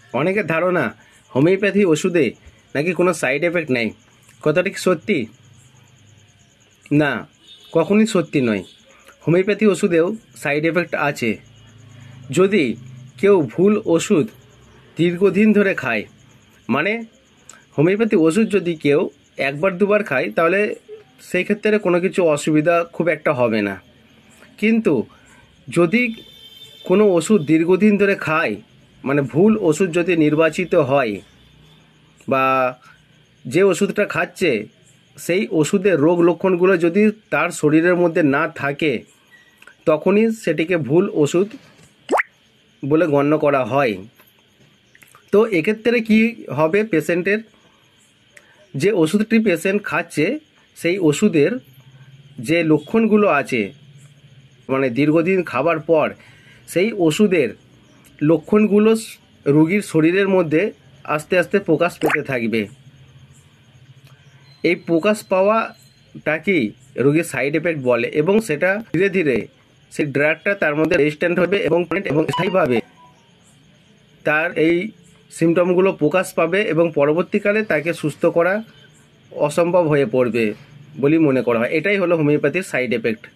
অনেকের ধারণা হোমিওপ্যাথি ওষুধে নাকি কোনো সাইড এফেক্ট নেই। কথাটা কি সত্যি? না, কখনই সত্যি নয়। হোমিওপ্যাথি ওষুধেও সাইড এফেক্ট আছে। যদি কেউ ভুল ওষুধ দীর্ঘদিন ধরে খায়, মানে হোমিওপ্যাথি ওষুধ যদি কেউ একবার দুবার খায় তাহলে সেই ক্ষেত্রে কোনো কিছু অসুবিধা খুব একটা হবে না। কিন্তু যদি কোনো ওষুধ দীর্ঘদিন ধরে খায়, মানে ভুল ওষুধ যদি নির্বাচিত হয় বা যে ওষুধটা খাচ্ছে সেই ওষুধের রোগ লক্ষণগুলো যদি তার শরীরের মধ্যে না থাকে, তখনই সেটিকে ভুল ওষুধ বলে গণ্য করা হয়। তো এক্ষেত্রে কি হবে, পেশেন্টের যে ওষুধটি পেশেন্ট খাচ্ছে সেই ওষুধের যে লক্ষণগুলো আছে, মানে দীর্ঘদিন খাবার পর সেই ওষুধের লক্ষণগুলো রোগীর শরীরের মধ্যে আস্তে আস্তে প্রকাশ পেতে থাকবে। এই প্রকাশ পাওয়াটাকেই রোগীর সাইড এফেক্ট বলে, এবং সেটা ধীরে ধীরে সেই ড্রাগটা তার মধ্যে রেজিস্ট্যান্ট হবে এবং স্থায়ীভাবে তার এই সিমটমগুলো প্রকাশ পাবে এবং পরবর্তীকালে তাকে সুস্থ করা অসম্ভব হয়ে পড়বে বলেই মনে করা হয়। এটাই হলো হোমিওপ্যাথির সাইড এফেক্ট।